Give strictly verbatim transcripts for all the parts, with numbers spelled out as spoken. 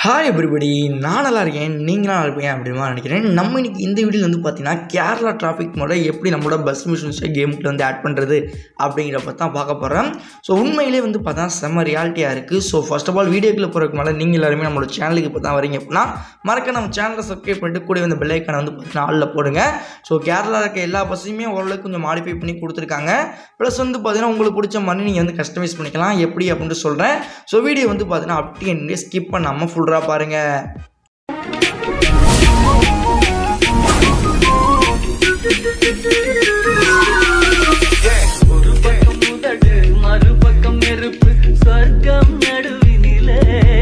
Hi everybody, நான் நல்லா இருக்கேன். நீங்கள் நல்லா இருப்பீங்க அப்படின்னு நினைக்கிறேன். நம்ம இன்னைக்கு இந்த வீடியோவில் வந்து பார்த்தீங்கன்னா கேரளா டிராஃபிக் மோட எப்படி நம்மளோட பஸ் மிஷின்ஸை கேமுக்கு வந்து ஆட் பண்ணுறது அப்படிங்கிறப்ப தான் பார்க்க போகிறேன். ஸோ உண்மையிலே வந்து பார்த்தா செம்ம ரியாலிட்டியாக இருக்குது. ஸோ ஃபர்ஸ்ட் ஆஃப் ஆல் வீடியோக்குள்ள போகிறதுக்கு மேலே நீங்கள் எல்லாருமே நம்மளோட சேனலுக்கு இப்போ தான் வரீங்க அப்படின்னா மறக்க நம்ம சேனலை சப்ஸ்கிரைப் பண்ணிட்டு கூட வந்து பெல் ஐக்கானை வந்து பார்த்தீங்கன்னா ஆளில் போடுங்க. ஸோ கேரளா இருக்க எல்லா பஸ்ஸையுமே ஓரளவுக்கு கொஞ்சம் மாடிஃபை பண்ணி கொடுத்துருக்காங்க. ப்ளஸ் வந்து பார்த்தீங்கன்னா உங்களுக்கு பிடிச்ச மாதிரி நீங்கள் வந்து கஸ்டமைஸ் பண்ணிக்கலாம் எப்படி அப்படின்ட்டு சொல்கிறேன். ஸோ வீடியோ வந்து பார்த்தீங்கன்னா அப்படியே ஸ்கிப் பண்ணாமல் ஃபுல் பாருங்க. ஒரு பக்கம் முதடு மறுபக்கம் நெருப்பு சொர்க்கம் நடுவினிலே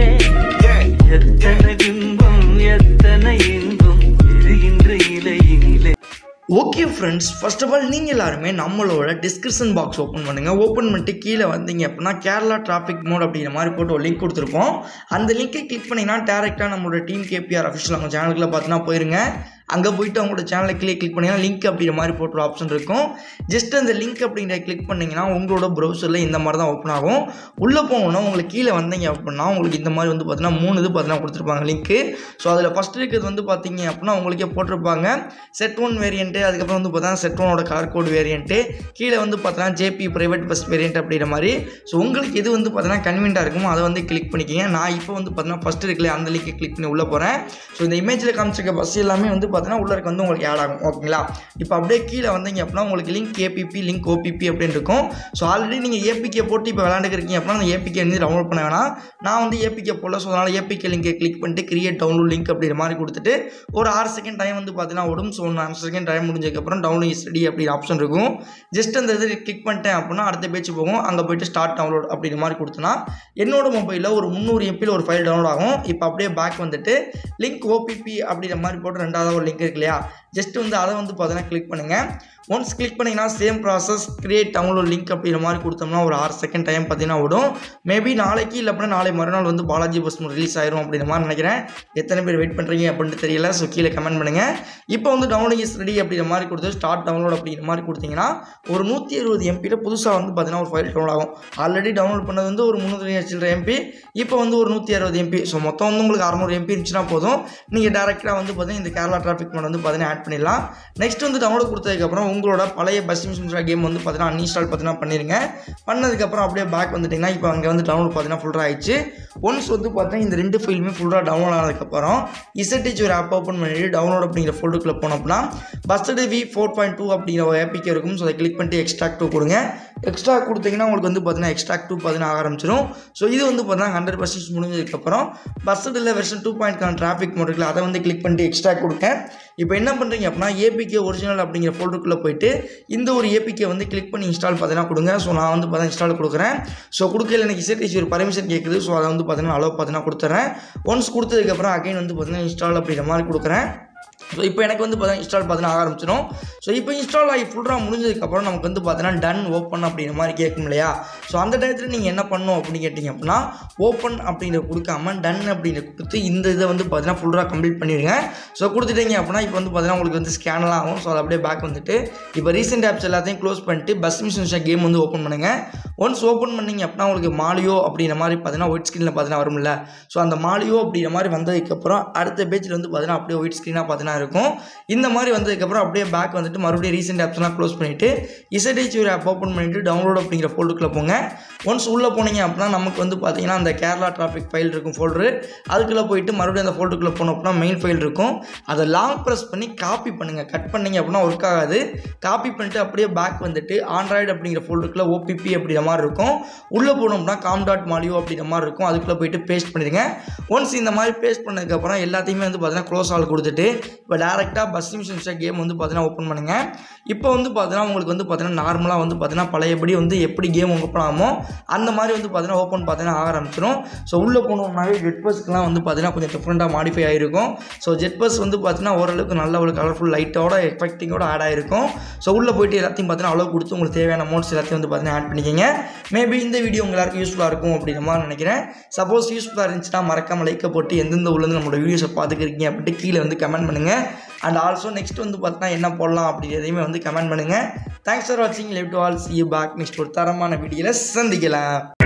எத்தனை பிம்பம் எத்தனை இன்பம் எரிகின்ற இலையினிலே. Okay friends, first of all நீங்கள் எல்லாருமே நம்மளோட டிஸ்கிரிப்ஷன் பாக்ஸ் ஓப்பன் பண்ணுங்கள். ஓப்பன் பண்ணிட்டு கீழே வந்தீங்க அப்படின்னா கேரளா டிராஃபிக் மோட் அப்படிங்கிற மாதிரி போட்டு ஒரு லிங்க் கொடுத்துருப்போம். அந்த லிங்கை கிளிக் பண்ணிங்கன்னா டேரெக்டாக நம்மளோட டீம் கேபிஆர் அஃபிஷியல் அவங்க சேனலுக்குள்ள பார்த்தீங்கன்னா போயிருங்க. அங்கே போய்ட்டு அவங்களோட சேனலை கிளிக் கிளிக் பண்ணிங்கன்னா லிங்க் அப்படிங்கிற மாதிரி போட்டு ஒரு ஆப்ஷன் இருக்கும். ஜஸ்ட் அந்த லிங்க் அப்படிங்கிற கிளிக் பண்ணிங்கன்னா உங்களோட ப்ரௌசரில் இந்த மாதிரி தான் ஓப்பன் ஆகும். உள்ளே போகணுன்னா உங்களுக்கு கீழே வந்தீங்க அப்படின்னா உங்களுக்கு இந்த மாதிரி வந்து பார்த்தீங்கன்னா மூணு இது பார்த்தீங்கன்னா கொடுத்துருப்பாங்க லிங்க்கு. ஸோ அதில் ஃபஸ்ட் இருக்கிறது வந்து பார்த்தீங்க அப்படின்னா உங்களுக்கே போட்டிருப்பாங்க செட் ஒன் வேரியண்ட்டு, அதுக்கப்புறம் வந்து பார்த்தீங்கன்னா செட் ஒனோட கார் கோட் வேரியண்ட்டு, கீழே வந்து பார்த்தீங்கன்னா ஜேபி ப்ரைவேட் பஸ் வேரியண்ட் அப்படிங்கிற மாதிரி. ஸோ உங்களுக்கு எது வந்து பார்த்தீங்கன்னா கன்வீனியாக இருக்குமோ அதை வந்து கிளிக் பண்ணிக்கிங்க. நான் இப்போ வந்து பார்த்தீங்கன்னா ஃபஸ்ட்டு இருக்கல அந்த லிங்கை கிளிக் பண்ணி உள்ளே போகிறேன். ஸோ இந்த இமேஜில் காமிச்சிருக்க பஸ் எல்லாமே வந்து பார்த்தீங்கன்னா உள்ளே வந்து உங்களுக்கு ஆட் ஆகும். ஓகேங்களா, இப்போ அப்படியே கீழே வந்தீங்க அப்படின்னா உங்களுக்கு லிங்க் ஏபிபி லிங்க் ஓபிபி அப்படின்னு இருக்கும். ஸோ ஆல்ரெடி நீங்கள் ஏபிகே போட்டு இப்போ விளாண்டுருக்கீங்க அப்படின்னா அந்த ஏபிகே வந்து டவுன்லோட் பண்ண வேணாம். நான் வந்து ஏபிகே போடல, ஸோ அதனால் ஏபிகே லிங்கை கிளிக் பண்ணிட்டு கிரியேட் டவுன்லோட் லிங்க் அப்படிங்கிற மாதிரி கொடுத்துட்டு ஒரு ஆறு செகண்ட் டைம் வந்து பார்த்தீங்கன்னா ஓடும். ஸோ ஆறு செகண்ட் டைம் முடிஞ்சதுக்கப்புறம் டவுன்லோட் இஸ் ரெடி அப்படிங்கிற ஆப்ஷன் இருக்கும். ஜஸ்ட் அந்த இது கிளிக் பண்ணிட்டேன் அப்படின்னா அடுத்த பேஜ் போகும். அங்கே போய்ட்டு ஸ்டார்ட் டவுன்லோட் அப்படிங்கிற மாதிரி கொடுத்தோன்னா என்னோட மொபைலில் ஒரு முந்நூறு எம்பியில் ஒரு ஃபைல் டவுன்லோட் ஆகும். இப்போ அப்படியே பேக் வந்துட்டு லிங்க் ஓபிபி அப்படிங்கிற மாதிரி போட்டு ரெண்டாவது ஒரு லிங்க் இருக்கு இல்லையா, ஜஸ்ட் வந்து அதை வந்து பார்த்தீங்கன்னா கிளிக் பண்ணுங்கள். ஒன்ஸ் கிளிக் பண்ணிங்கன்னா same process create download link அப்படிங்கிற மாதிரி கொடுத்தோம்னா ஒரு ஆறு செகண்ட் டைம் பார்த்தீங்கன்னா விடும். மேபி நாளைக்கு இல்லை அப்படின்னா நாளை மறுநாள் வந்து பாலாஜி பஸ் ரிலீஸ் ஆயிரும் அப்படிங்கிற மாதிரி நினைக்கிறேன். எத்தனை பேர் வெயிட் பண்ணுறீங்க அப்படின்ட்டு தெரியல. ஸோ கீழே கமெண்ட் பண்ணுங்கள். இப்போ வந்து டவுன்லோட் இஸ் ரெடி அப்படிங்கிற மாதிரி கொடுத்து ஸ்டார்ட் டவுன்லோட் அப்படிங்கிற மாதிரி கொடுத்தீங்கன்னா ஒரு நூற்றி இருபது எம்பியில் புதுசாக வந்து பார்த்தீங்கன்னா ஒரு ஃபைல் டவுன்லோட் ஆகும். ஆல்ரெடி டவுன்லோட் பண்ணது வந்து ஒரு முந்நூற்றி சில்லற எம்பி, இப்போ வந்து ஒரு நூற்றி அறுபது எம்பி. ஸோ மொத்தம் வந்து உங்களுக்கு அறுநூறு எம்பி இருந்துச்சுன்னா போதும், நீங்கள் டேரெக்டாக வந்து பார்த்தீங்கன்னா இந்த கேரளா டிராஃபிக் மோட் வந்து பார்த்தீங்கன்னா ஆட் பண்ணிடலாம். நெக்ஸ்ட் வந்து டவுன்லோட் கொடுத்ததுக்கப்புறம் உங்களோட பழைய பஸ் மிஷின்ஸ் கேம் வந்து பார்த்தீங்கன்னா அன்இன்ஸ்டால் பார்த்தீங்கன்னா பண்ணிடுங்க. பண்ணதுக்கப்புறம் அப்படியே பேக் வந்துட்டிங்கன்னா இப்போ அங்கே வந்து டவுன்லோட் பார்த்தீங்கன்னா ஃபுல்லாக ஆயிடுச்சு. ஒன்ஸ் வந்து பார்த்தீங்கன்னா இந்த ரெண்டு ஃபைலுமே ஃபுல்லாக டவுன்லோட் ஆனதுக்கப்புறம் இசட்டிச் ஒரு ஆப் ஓப்பன் பண்ணிட்டு டவுன்லோட் அப்படிங்கிற ஃபோல்டருக்குள்ள போனோம்னா first V four point two அப்படிங்கிற ஒரு ஏபிகே இருக்கும். ஸோ அதை கிளிக் பண்ணிட்டு எக்ஸ்ட்ராக்ட் டூ கொடுங்க. எக்ஸ்ட்ரா கொடுத்தீங்கன்னா உங்களுக்கு வந்து பார்த்தீங்கன்னா எக்ஸ்ட்ராக்ட் டூ பார்த்தீங்கன்னா ஆக ஆரம்பிச்சிடும். ஸோ இது வந்து பார்த்தீங்கன்னா ஹண்ட்ரட் பர்சன்ட் முடிஞ்சதுக்கப்புறம் பஸ்டில் version two point traffic mode இருக்குல்ல, அதை வந்து கிளிக் பண்ணிட்டு எக்ஸ்ட்ராக்ட் கொடுங்க. இப்போ என்ன பண்ணுறீங்க அப்படின்னா ஏபிகே ஒரிஜினல் அப்படிங்கிற ஃபோல்டருக்குள்ளே போயிட்டு இந்த ஒரு ஏபிகே வந்து கிளிக் பண்ணி இன்ஸ்டால் பார்த்தீங்கன்னா கொடுங்க. ஸோ நான் வந்து பார்த்தீங்கன்னா இன்ஸ்டால் கொடுக்குறேன். ஸோ கொடுக்கல எனக்கு இசட்டிச் ஒரு பர்மிஷன் கேட்குது. ஸோ அதை வந்து பார்த்தீங்கன்னா அளவு பார்த்தீங்கன்னா கொடுத்துட்றேன். ஒன்ஸ் கொடுத்ததுக்கப்புறம் அகைன் வந்து பார்த்தீங்கன்னா இன்ஸ்டால் அப்படிங்கிற மாதிரி கொடுக்குறேன். ஸோ இப்போ எனக்கு வந்து பார்த்தீங்கன்னா இன்ஸ்டால் பார்த்தீங்கன்னா ஆக ஆரம்பிச்சிடும். ஸோ இப்போ இன்ஸ்டால் ஆகி ஃபுல்லாக முடிஞ்சதுக்கப்புறம் நமக்கு வந்து பார்த்தீங்கன்னா டன் ஓப்பன் அப்படிங்கிற மாதிரி கேட்கும் இல்லையா. ஸோ அந்த டயத்தில் நீங்கள் என்ன பண்ணணும் அப்படின்னு கேட்டிங்க அப்படின்னா ஓப்பன் அப்படிங்கிற கொடுக்காம டன் அப்படிங்கிற கொடுத்து இந்த இதை வந்து பார்த்தீங்கன்னா ஃபுல்லாக கம்ப்ளீட் பண்ணிடுங்க. ஸோ கொடுத்துட்டீங்க அப்படின்னா இப்போ வந்து பார்த்தீங்கன்னா உங்களுக்கு வந்து ஸ்கேனெலாம் ஆகும். ஸோ அது அப்படியே பேக் வந்துட்டு இப்போ ரீசெண்ட் ஆப்ஸ் எல்லாத்தையும் க்ளோஸ் பண்ணிட்டு பஸ் மிஷின்ஸ் கேம் வந்து ஓப்பன் பண்ணுங்கள். ஒன்ஸ் ஓப்பன் பண்ணிங்க அப்படின்னா உங்களுக்கு மாலியோ அப்படிங்கிற மாதிரி பார்த்தீங்கன்னா ஒயிட் ஸ்க்ரீனில் பார்த்தீங்கன்னா வரும்ல. ஸோ அந்த மாலியோ அப்படிங்கிற மாதிரி வந்ததுக்கப்புறம் அடுத்த பேஜில் வந்து பார்த்தீங்கன்னா அப்படியே ஒயிட் ஸ்க்ரீனாக பார்த்தீங்கன்னா இருக்கும். இந்த மாதிரி வந்ததுக்கப்புறம் அப்படியே பேக் வந்துட்டு மறுபடியும் ரீசெண்ட் ஆப்ஸ்லாம் க்ளோஸ் பண்ணிவிட்டு இசட்டிச் ஒரு ஆப் ஓப்பன் பண்ணிவிட்டு டவுன்லோட் அப்படிங்கிற ஃபோல்டருக்குள்ள போங்க. ஒன்ஸ் உள்ளே போனீங்க அப்படின்னா நமக்கு வந்து பார்த்தீங்கன்னா அந்த கேரளா டிராஃபிக் ஃபைல் இருக்கும் ஃபோல்டரு, அதுக்குள்ளே போயிட்டு மறுபடியும் அந்த ஃபோல்டருக்குள்ளே போனோம் அப்படின்னா மெயின் ஃபைல் இருக்கும். அதை லாங் ப்ரெஸ் பண்ணி காப்பி பண்ணுங்கள். கட் பண்ணிங்க அப்படின்னா ஒர்க் ஆகாது. காப்பி பண்ணிட்டு அப்படியே பேக் வந்துட்டு ஆண்ட்ராய்டு அப்படிங்கிற ஃபோல்டருக்குள்ள ஓபிபி அப்படிங்கிற மாதிரி இருக்கும். உள்ளே போனோம்னா காம் டாட் மாலியோ அப்படிங்கிற மாதிரி இருக்கும். அதுக்குள்ளே போயிட்டு பேஸ்ட் பண்ணிடுங்க. ஒன்ஸ் இந்த மாதிரி பேஸ்ட் பண்ணதுக்கப்புறம் எல்லாத்தையுமே வந்து பார்த்தீங்கன்னா க்ளோஸ் ஆல் கொடுத்துட்டு இப்போ டேரெக்டாக பஸ் மிஷின்ஸ் கேம் வந்து பார்த்தீங்கன்னா ஓப்பன் பண்ணுங்கள். இப்போ வந்து பார்த்தீங்கன்னா உங்களுக்கு வந்து பார்த்தீங்கன்னா நார்மலாக வந்து பார்த்தீங்கன்னா பழையபடி வந்து எப்படி கேம் ஓப்பன் ஆகுமோ அந்த மாதிரி வந்து பார்த்தீங்கன்னா ஓப்பன் பார்த்தீங்கன்னா ஆக ஆரம்பிச்சிடும். ஸோ உள்ளே போனோம்னாவே ஜெட் பஸ்க்குலாம் வந்து பார்த்தீங்கன்னா கொஞ்சம் டிஃப்ரெண்ட்டாக மாடிஃபை ஆகிருக்கும். ஸோ ஜெட் பஸ் வந்து பார்த்தீங்கன்னா ஓரளவுக்கு நல்ல ஒரு கலர்ஃபுல் லைட்டோட எஃபெக்டிங்கோட ஆட் ஆகிருக்கும். ஸோ உள்ளே போயிட்டு எல்லாத்தையும் பார்த்தீங்கன்னா அளவு கொடுத்து உங்களுக்கு தேவையான மோட்ஸ் எல்லாத்தையும் வந்து பார்த்தீங்கன்னா ஆட் பண்ணிக்கிங்க. மேபி இந்த வீடியோ உங்களுக்கு யூஸ்ஃபுல்லாக இருக்கும் அப்படிங்கிற மாதிரி நினைக்கிறேன். சப்போஸ் யூஸ்ஃபுல்லாக இருந்துச்சுன்னா மறக்காமல் லைக்கை போட்டு எந்தெந்த உள்ளேருந்து நம்மளோட வீடியோஸை பார்த்துக்கிறீங்க அப்படின்ட்டு கீழே வந்து கமெண்ட் பண்ணுங்கள். அண்ட் ஆல்சோ நெக்ஸ்ட் வந்து பார்த்தீங்கன்னா என்ன போடலாம் அப்படிங்கிறதையுமே வந்து கமெண்ட் பண்ணுங்கள். தேங்க்ஸ் ஃபார் வாட்சிங். Live to all. see you back next ஒரு தரமான வீடியோவில் சந்திக்கலாம்.